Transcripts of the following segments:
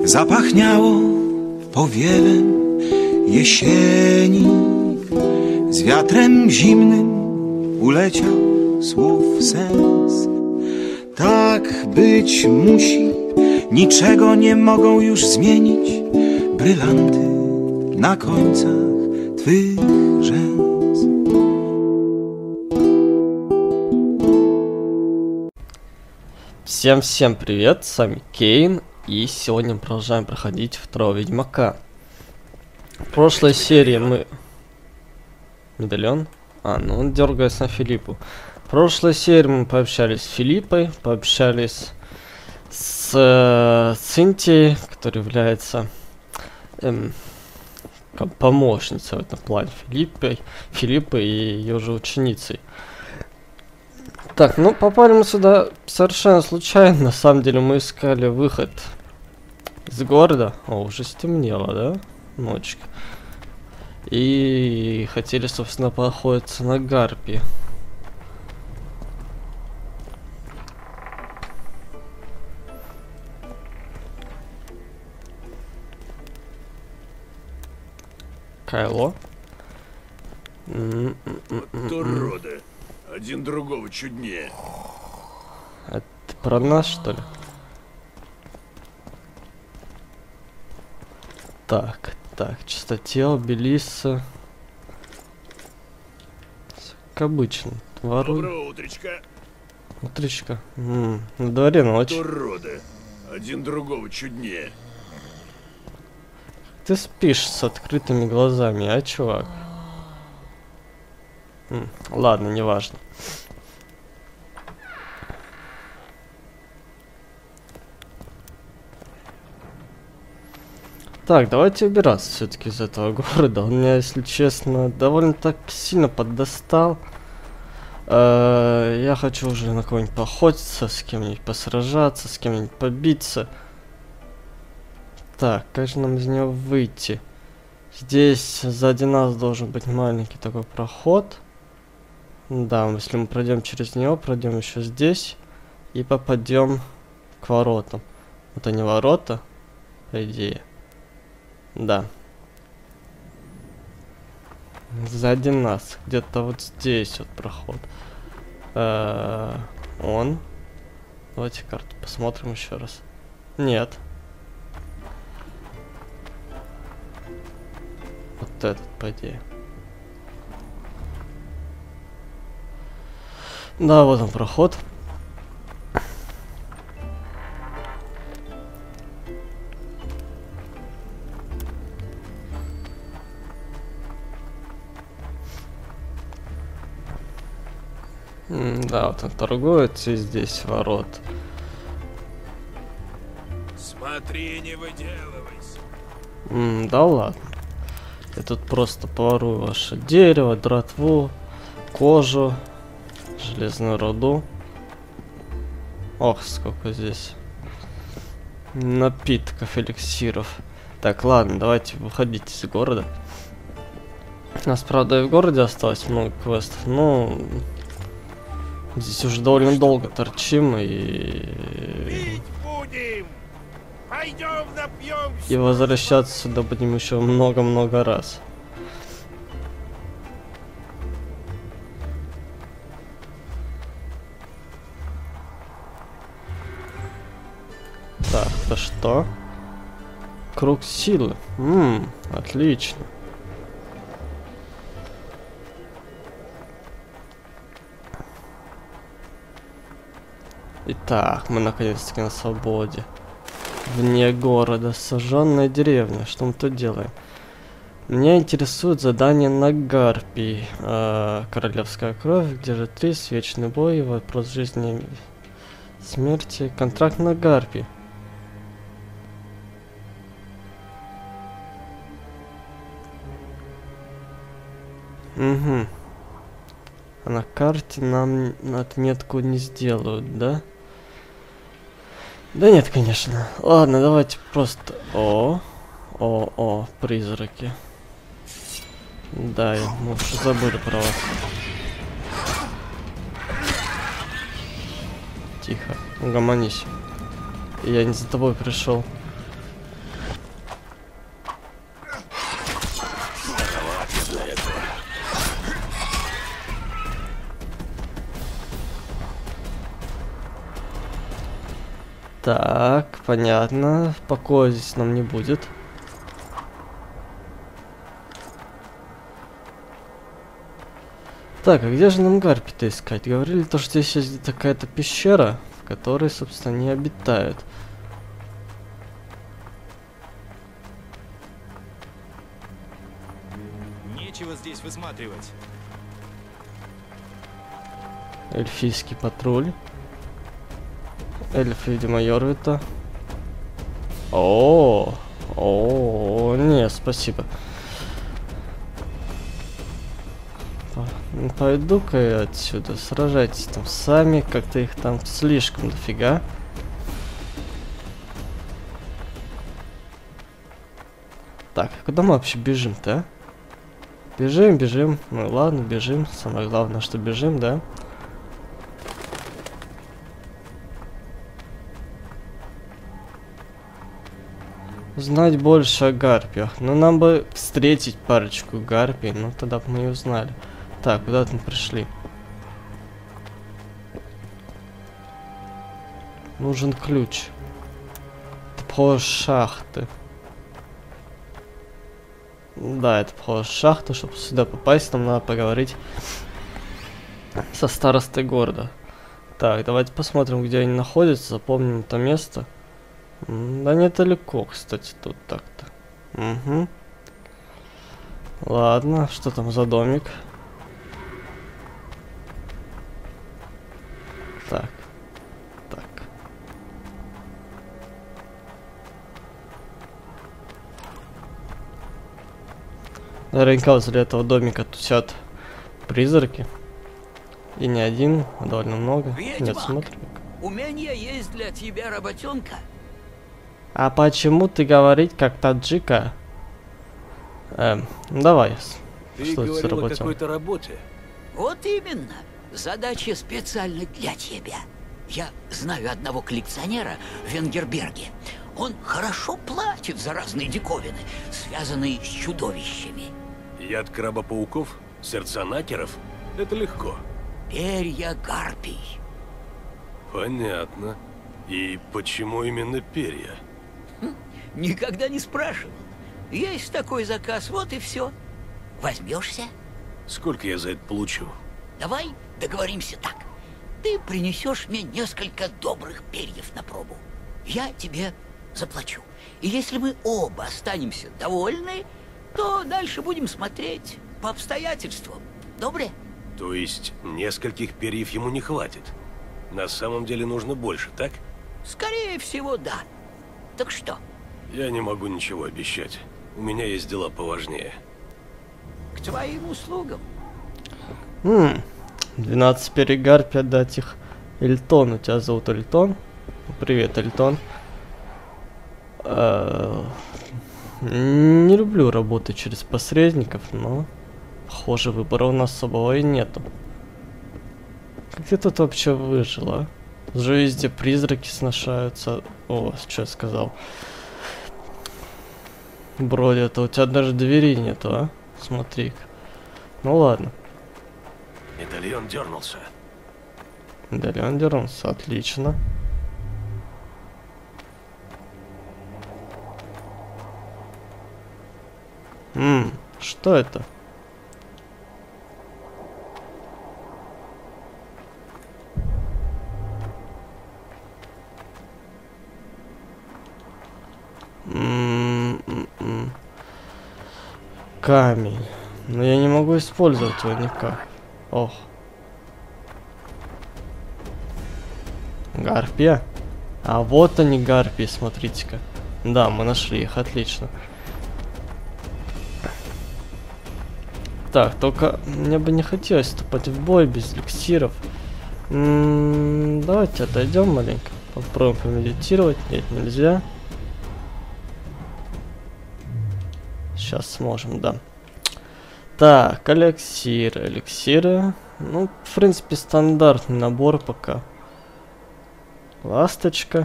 Zapachniało powiewem jesieni, z wiatrem zimnym uleciał słów sens. Tak być musi, niczego nie mogą już zmienić brylanty na końcach twych rzęs. Всем привет, с вами Кейн, и сегодня мы продолжаем проходить второго Ведьмака. В прошлой серии мы... Медальон? Ну он дергается на Филиппу. В прошлой серии мы пообщались с Филиппой, пообщались с Цинтией, которая является помощницей в этом плане Филиппы и ее же ученицей. Так, ну попали мы сюда совершенно случайно. На самом деле мы искали выход из города. О, уже стемнело, да? Ночка. И хотели, собственно, поохотиться на гарпии. Кайло. Вот уроды. Один другого чуднее. Это про нас, что ли? Так, чистотел, Белиса. Как обычно. Доброе утречка. Утречка. На дворе ночь. Вот уроды. Один другого чуднее. Ты спишь с открытыми глазами, а, чувак? Ладно, неважно. Так, давайте убираться все-таки из этого города. Он меня, если честно, довольно так сильно поддостал. Я хочу уже на кого-нибудь поохотиться, с кем-нибудь посражаться, с кем-нибудь побиться. Так, как же нам из него выйти? Здесь сзади нас должен быть маленький такой проход. Да, если мы пройдем через него, пройдем еще здесь и попадем к воротам. Вот они ворота, по идее. Да. Сзади нас, где-то вот здесь вот проход. Он. Давайте карту посмотрим еще раз. Нет. Вот этот, по идее. Да, вот он проход. Да, вот он торгует, и здесь ворот. Смотри, не выделывайся. Да ладно. Я тут просто поворую ваше дерево, дратву, кожу, железную руду. Ох, сколько здесь напитков, эликсиров. Так, ладно, давайте выходить из города. У нас, правда, и в городе осталось много квестов, но здесь уже довольно долго торчим Пить будем. Пойдем напьемся. и возвращаться сюда будем еще много-много раз. Так, это что? Круг силы. Отлично. Итак, мы наконец-таки на свободе. Вне города, сожженная деревня. Что мы тут делаем? Меня интересует задание на гарпии. Королевская кровь, где же 3, вечный бой, вопрос жизни и смерти, контракт на гарпии. Угу. А на карте нам отметку не сделают, да? Да нет, конечно. Ладно, давайте просто... О, призраки. Да, мы уже забыли про вас. Тихо, угомонись. Я не за тобой пришел. Так, понятно. Покоя здесь нам не будет. Так, а где же нам гарпи-то искать? Говорили то, что здесь есть какая-то пещера, в которой, собственно, не обитают. Нечего здесь высматривать. Эльфийский патруль. Эльф, видимо, Йорвита. О, не, спасибо. Пойду-ка я отсюда. Сражайтесь там сами, как-то их там слишком дофига. Так, куда мы вообще бежим-то, а? Бежим. Ну ладно, бежим. Самое главное, что бежим, да? Узнать больше о гарпиях. Ну, нам бы встретить парочку гарпий, ну тогда бы мы и узнали. Так, куда-то мы пришли. Нужен ключ. Это похоже шахты. Да, это похоже шахта. Чтобы сюда попасть, нам надо поговорить со старостой города. Так, давайте посмотрим, где они находятся. Запомним это место. Да недалеко, кстати, тут так-то. Угу. Ладно, что там за домик? Так. Наверняка возле этого домика тусят призраки. И не один, а довольно много. Ведьмак, нет, смотри. у меня есть для тебя работенка. А почему ты говорить как таджика? Давай. Ты Что это за говорил о работенка? какой-то работе. Вот именно. Задача специально для тебя. Я знаю одного коллекционера в Венгерберге. Он хорошо платит за разные диковины, связанные с чудовищами. Яд крабопауков? Сердца накеров? Это легко. Перья гарпий. Понятно. И почему именно перья? Никогда не спрашивал. Есть такой заказ, вот и все. Возьмешься? Сколько я за это получу? Давай договоримся так. Ты принесешь мне несколько добрых перьев на пробу. Я тебе заплачу. И если мы оба останемся довольны, то дальше будем смотреть по обстоятельствам. Добре? То есть нескольких перьев ему не хватит? На самом деле нужно больше, так? Скорее всего, да. Так что? Я не могу ничего обещать. У меня есть дела поважнее. К твоим услугам. 12 перегарпи отдать их Эльтону. Тебя зовут Эльтон? Привет, Эльтон. Не люблю работать через посредников, но похоже, выбора у нас особого и нету. Как ты тут вообще выжил, а? Уже везде призраки сношаются. О, что я сказал? Бродят, а у тебя даже двери нету, а? Смотри-ка. Ну ладно. Медальон дернулся. Медальон дернулся, отлично. Что это? Камень. Но я не могу использовать его никак. Ох. Гарпия? А вот они, гарпии, смотрите-ка. Да, мы нашли их, отлично. Так, только мне бы не хотелось вступать в бой без эликсиров. Давайте отойдем маленько. Попробуем помедитировать. Нет, нельзя. Сейчас сможем, да. Так, эликсиры. Эликсиры. Ну, в принципе, стандартный набор пока. Ласточка.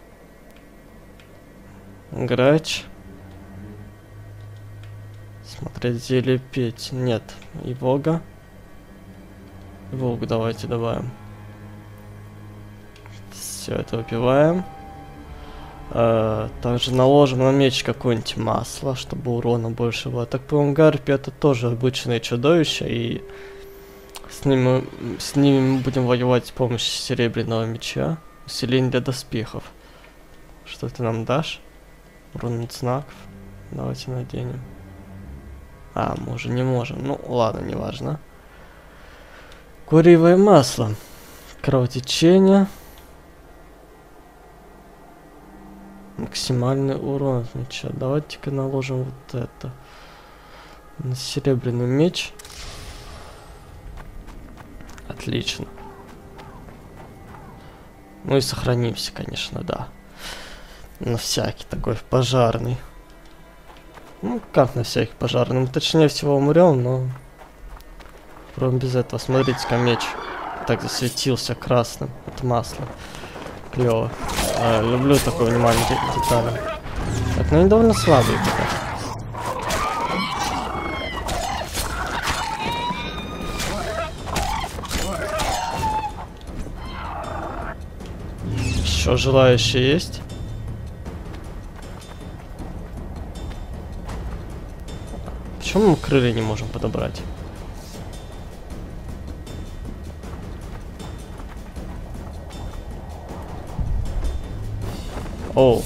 Грач. Смотреть, зелье петь. Нет. И Вога. Вогу давайте добавим. Все это выпиваем. Также наложим на меч какое-нибудь масло, чтобы урона больше было. Так, по-моему, гарпи это тоже обычные чудовища, и с ними мы будем воевать с помощью серебряного меча. Усиление для доспехов. Что ты нам дашь? Урон от знаков. Давайте наденем. А, мы уже не можем. Ну, ладно, неважно. Куриевое масло. Кровотечение. Максимальный урон от меча. Давайте-ка наложим вот это. На серебряный меч. Отлично. Ну и сохранимся, конечно, да. На всякий такой пожарный. Ну, как на всякий пожарный. Мы точнее всего умрем, но... Попробуем без этого. Смотрите-ка, меч так засветился красным от масла. Клево. Люблю такое внимание к деталям. Так, ну они довольно слабые пока. Еще желающие есть? Почему мы крылья не можем подобрать? Оу.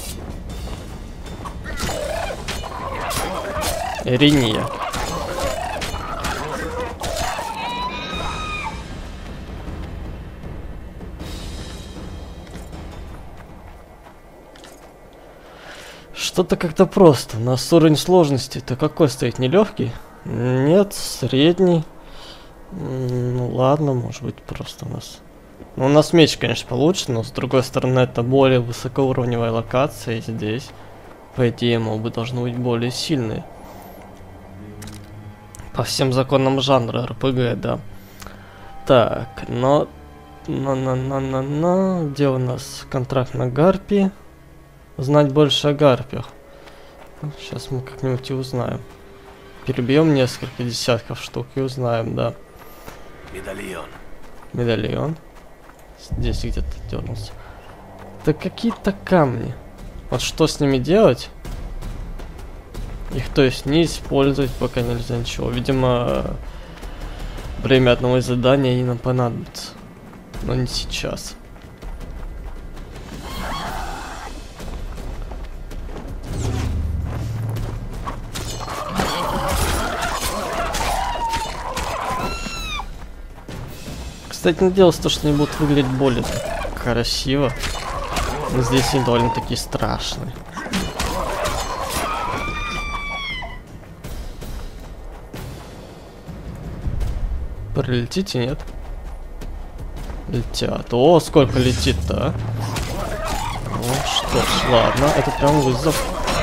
Ириния. Что-то как-то просто. У нас уровень сложности-то какой стоит? Нелегкий? Нет, средний. Ну ладно, может быть просто у нас... Ну, у нас меч, конечно, получше, но с другой стороны это более высокоуровневая локация. И здесь, по идее, мобы должны быть более сильные. По всем законам жанра РПГ, да. Так, но... Где у нас контракт на гарпии? Узнать больше о гарпиях. Сейчас мы как-нибудь и узнаем. Перебьем несколько десятков штук и узнаем, да. Медальон. Медальон. Здесь где-то дернулся. Так какие-то камни. Вот что с ними делать? Их, то есть, не использовать пока нельзя ничего. Видимо, время одного из заданий они нам понадобится. Но не сейчас. Кстати, надеялся, что они будут выглядеть более красиво. Но здесь они довольно-таки страшные. Прилетите, нет? Летят. О, сколько летит-то, а? Ну что ж, ладно, это прям вызов.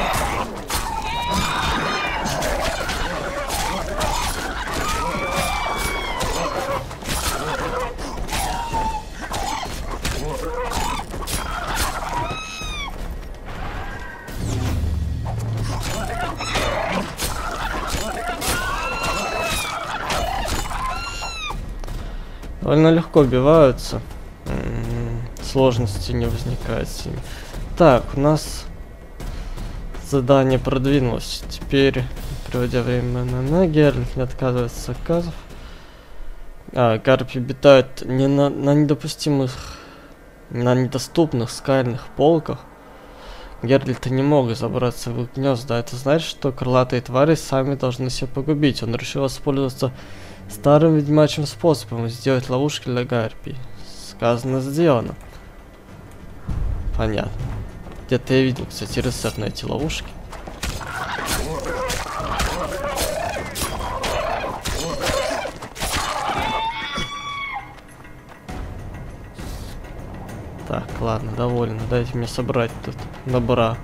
Довольно легко убиваются. Сложности не возникает с ними. Так, у нас задание продвинулось. Теперь, приводя время на Геральт не отказывается от заказов. Гарпи обитают не на недопустимых, на недоступных скальных полках. Геральты не могут забраться в их гнезда. Это значит, что крылатые твари сами должны себя погубить. Он решил воспользоваться старым ведьмачьим способом сделать ловушки для гарпий. Сказано, сделано. Понятно. Где-то я видел, кстати, рецепт на эти ловушки. Так, ладно, довольно. Дайте мне собрать тут добра.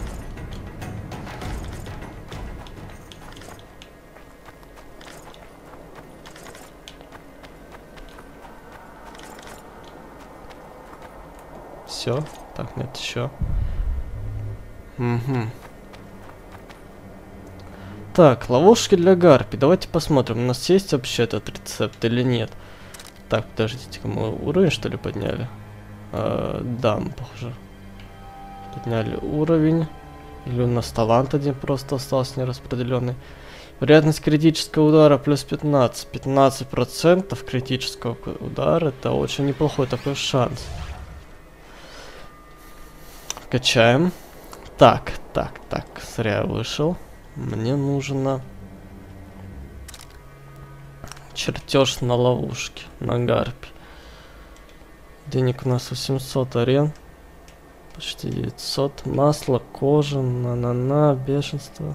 Все. Так, нет, еще. Угу. Так, ловушки для гарпи. Давайте посмотрим, у нас есть вообще этот рецепт или нет. Так, подождите-ка, мы уровень что ли подняли? Да, мы, похоже. Подняли уровень. Или у нас талант один просто остался нераспределенный. Вероятность критического удара плюс 15. 15% критического удара. Это очень неплохой такой шанс. Качаем. Так. Зря я вышел. Мне нужно чертеж на ловушке, на гарпе. Денег у нас 800 арен. Почти 900. Масло, кожа, бешенство.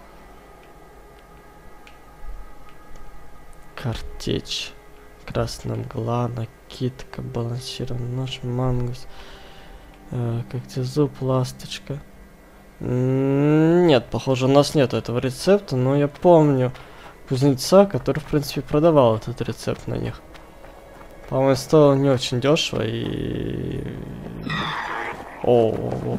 Картечь. Красная мгла, накидка, балансированный нож, мангус. Когтезуб, ласточка. Нет, похоже, у нас нет этого рецепта, но я помню кузнеца, который, в принципе, продавал этот рецепт на них. По-моему, стоило не очень дешево и... О.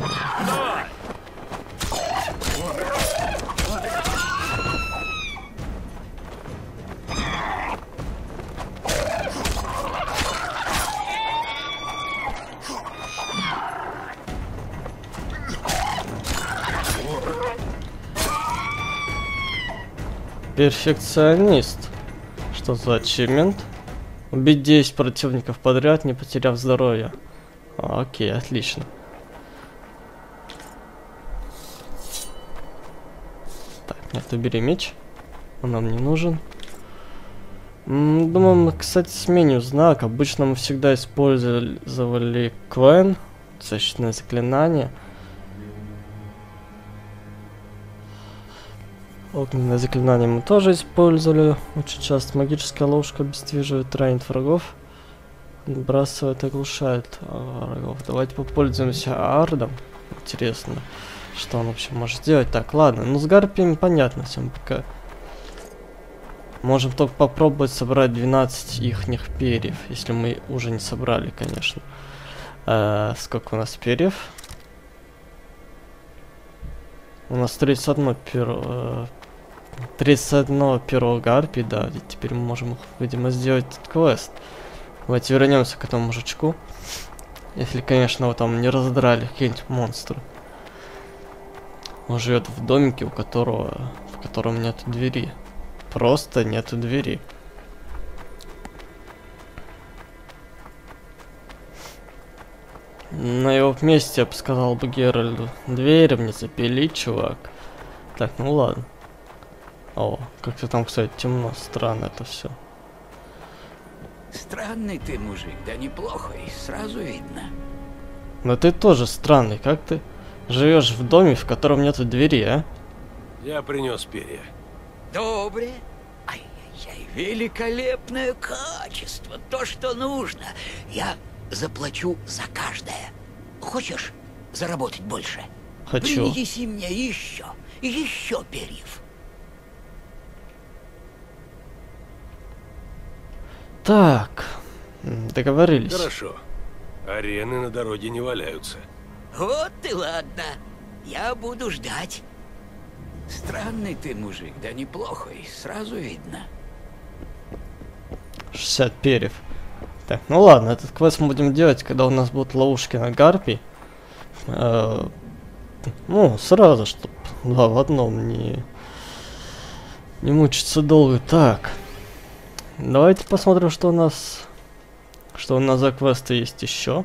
Перфекционист. Что за ачивмент? Убить 10 противников подряд, не потеряв здоровье. Окей, отлично. Так, нет, убери меч. Он нам не нужен. Думаю, мы, кстати, сменим знак. Обычно мы всегда использовали Квен, защитное заклинание. Огненное заклинание мы тоже использовали очень часто. Магическая ловушка обездвиживает, ранит врагов, отбрасывает, оглушает врагов. Давайте попользуемся ардом. Интересно, что он вообще может сделать. Так, ладно, ну с гарпиями понятно всем пока. Можем только попробовать собрать 12 ихних перьев, если мы уже не собрали, конечно. Сколько у нас перьев? У нас 31 перо... 31 перо гарпий, да, и теперь мы можем, видимо, сделать этот квест. Давайте вернемся к этому мужичку. Если, конечно, его там не раздрали какие-нибудь монстры. Он живет в домике, в котором нет двери. Просто нету двери. На его месте я бы сказал бы Геральду: дверь мне запили, чувак. Так, ну ладно. О, как-то там, кстати, темно, странно это все. Странный ты мужик, да неплохо, и сразу видно. Но ты тоже странный, как ты живешь в доме, в котором нету двери, а? Я принес перья. Добре. Ай-яй-яй, великолепное качество, то, что нужно. Я заплачу за каждое. Хочешь заработать больше? Хочу. Принеси мне еще перьев. Так, договорились. Хорошо. Арены на дороге не валяются. Вот и ладно. Я буду ждать. Странный ты мужик, да неплохо, и сразу видно. 60 перьев. Так, ну ладно, этот квест мы будем делать, когда у нас будут ловушки на гарпий. Ну, сразу, чтоб два в одном, не мучиться долго. Так, давайте посмотрим, что у нас за квесты есть еще.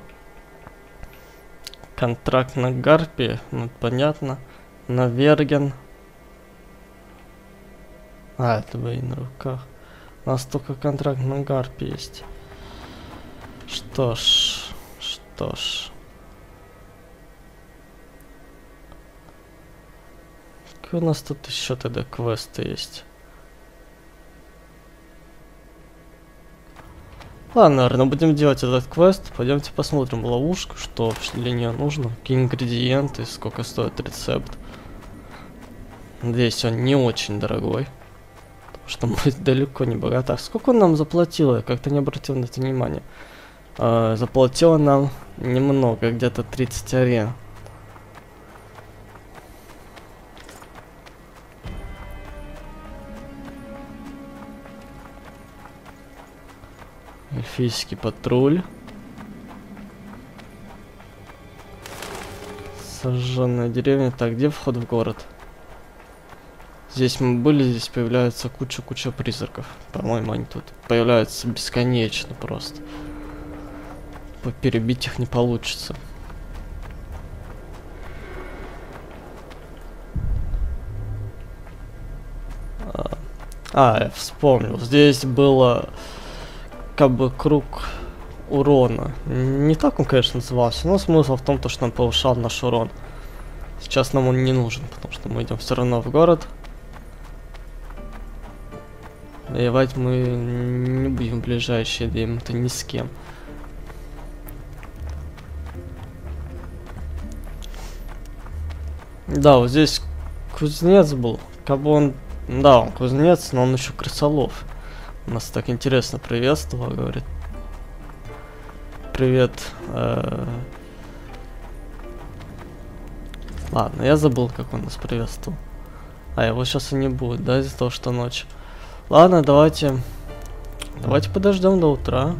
Контракт на гарпии, ну понятно. На Верген. Это бои на руках. У нас только контракт на гарпии есть. Что ж. Какие у нас тут еще тогда квесты есть? Ладно, наверное, будем делать этот квест. Пойдемте посмотрим ловушку, что для нее нужно, какие ингредиенты, сколько стоит рецепт. Надеюсь, он не очень дорогой, потому что мы далеко не богаты. Так, сколько он нам заплатил? Я как-то не обратил на это внимания. Заплатила нам немного, где-то 30 арен. Эльфийский патруль. Сожженная деревня. Так, где вход в город? Здесь мы были, здесь появляется куча призраков. По-моему, они тут появляются бесконечно просто. Перебить их не получится. Я вспомнил. Здесь было как бы круг урона. Не так он, конечно, назывался, но смысл в том, что он повышал наш урон. Сейчас нам он не нужен, потому что мы идем все равно в город. Воевать мы не будем в ближайшие 2 минуты ни с кем. Да, вот здесь кузнец был. Как бы он... Да, он кузнец, но он еще крысолов. Нас так интересно приветствовал, говорит. Привет. Ладно, я забыл, как он нас приветствовал. Его сейчас и не будет, да, из-за того, что ночь. Ладно, давайте подождем до утра.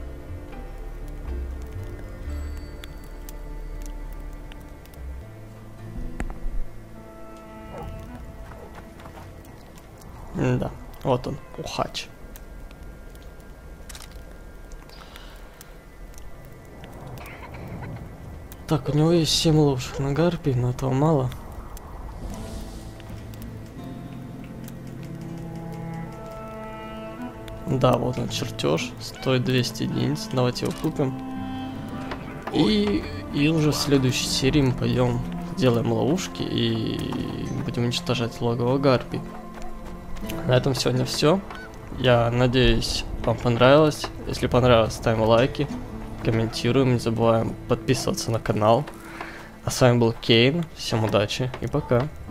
Да, вот он, Ухач. Так, у него есть 7 ловушек на гарпии, но этого мало. Да, вот он чертеж, стоит 200 единиц, давайте его купим. И уже в следующей серии мы пойдем, делаем ловушки и будем уничтожать логово гарпий. На этом сегодня все. Я надеюсь, вам понравилось. Если понравилось, ставим лайки, комментируем, не забываем подписываться на канал. А с вами был Кейн. Всем удачи и пока.